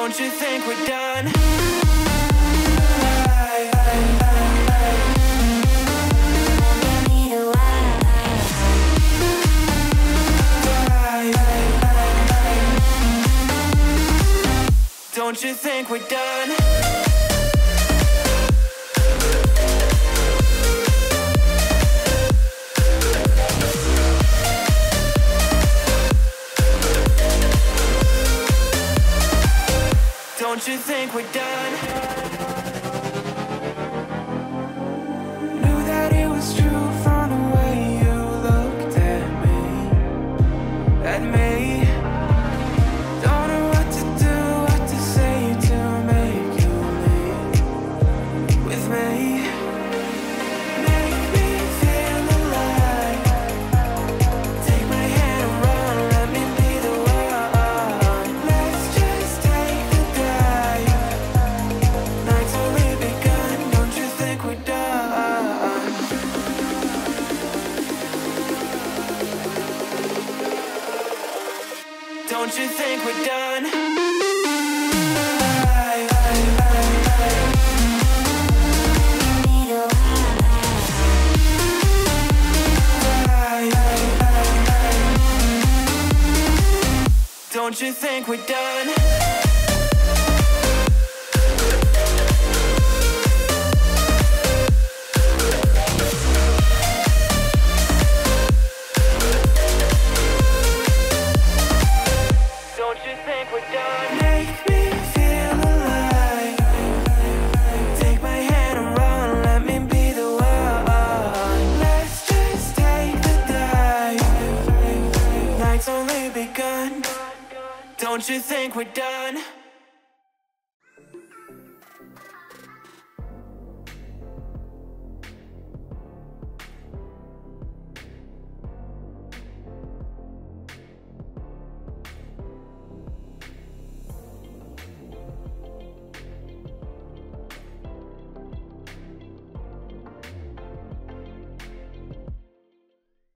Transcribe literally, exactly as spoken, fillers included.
Don't you think we're done? Don't you think we're done? Don't you think we're done? Knew that it was true from the way you looked at me, at me. Don't know what to do, what to say to make you leave with me. Make me feel alive. Take my hand and run, let me be the one. Let's just take the drive. Night's only begun, don't you think we're done? Don't you think we're done? Don't you think we're done? Don't you think we're done? Make me feel alive. Take my hand and run, let me be the one. Let's just take the dive. Night's only begun. Don't you think we're done?